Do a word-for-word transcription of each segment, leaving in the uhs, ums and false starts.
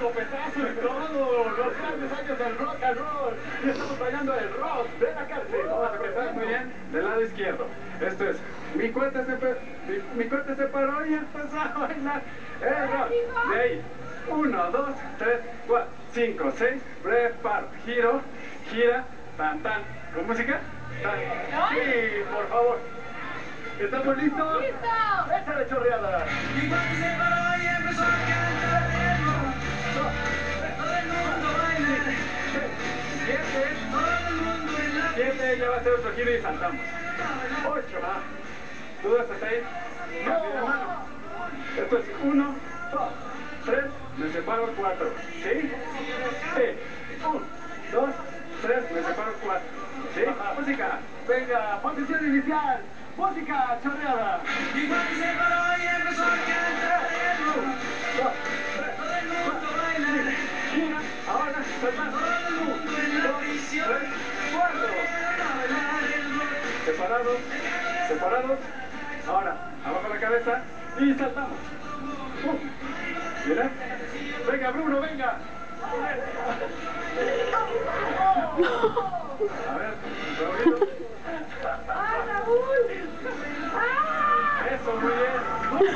escopetazo y todo, los grandes años del rock and roll. Y estamos bailando el rock de la cárcel. Vamos a empezar muy bien del lado izquierdo. Esto es, mi cuate se, mi, mi cuate se paró y empezó a bailar el rock. De ahí, uno, dos, tres, cuatro, cinco, seis, preparo, giro, gira, tan, tan. ¿Con música? Tan. Sí, por favor. ¿Estamos listos? ¡Listo! ¡Échale chorreada! Mi cuate se paró y empezó a cantar el rock. Todo el mundo baila. Siete. Todo el mundo en la Siete, ya va a ser otro giro y saltamos. Ocho, va. ¿Dudas hasta ahí? No. De mano. Esto es uno, dos, tres, me separo cuatro. ¿Sí? Sí. Uno, dos, tres, me separo cuatro. ¿Sí? Música. Venga, posición inicial. Música chorreada. Mi cuate se paró y empezó a cantar el rock. Dos, Todo el mundo baila. gira, ahora, saltando. Todo el mundo en la prisión. Tres, cuatro. A bailar el rock. Separados, separados. Ahora, abajo la cabeza y saltamos. Uh, mira. Venga, Bruno, venga. A ver, Raúlito. ¡Ah, Raúl! ¡Ah! Eso, muy bien.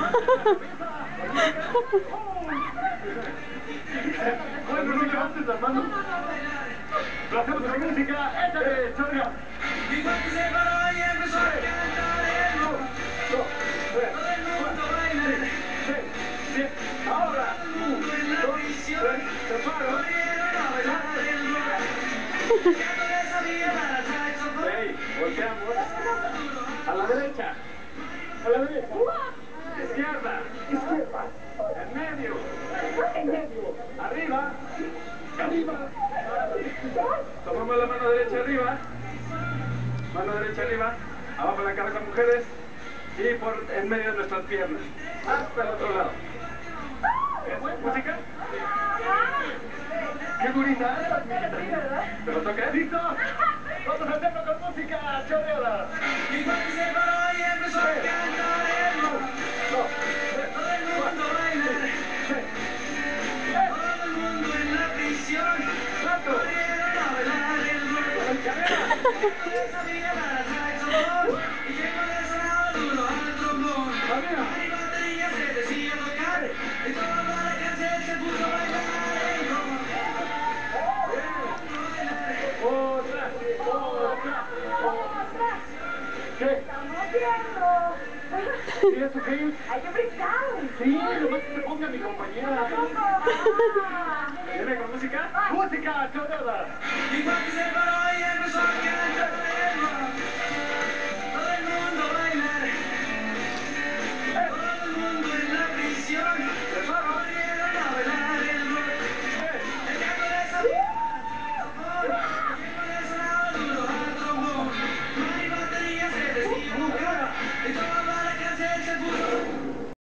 Bueno, no levantes las manos. Lo hacemos con música. Échale, chorrea. Mi cuate se paró y empezó a cantar el rock. Dos, tres, Todo el mundo baila. seis, siete. Ahora, Todo el mundo en la dos, prisión. tres, separo. Corrieron a bailar el rock. Ya no le sabía para el saxofón. Ahí, volteamos. A la derecha. A la derecha. Izquierda. Izquierda. En medio. En medio. Arriba. Arriba. Tomamos la mano derecha arriba. Mano derecha arriba. Abajo la cabeza, mujeres. Y por en medio de nuestras piernas. Hasta el otro lado. ¿Es música? ¡Qué bonita! ¿Te lo toca? ¿Listo? Vamos a hacerlo con música chorreada. Mi cuate se paró y empezó a cantar el rock. Dos, tres, Todo el mundo baila. seis, Todo el mundo en la prisión. cuatro. Corrieron a bailar el rock. Cadera. Ya no le sabía para el saxofón. Y llegó le sonaba duro al trombón. Arriba. Mi batería se decía tocar. Y toda la cárcel se puso a bailar el rock. Otra, otra, otra. ¿Qué? ¡Estamos viendo! ¿Y eso qué es? ¡Hay que brincar! Sí, nomás que se ponga mi compañera. ¡Ah! ¿Viene con música? ¡Música chorreada! Mi cuate se paró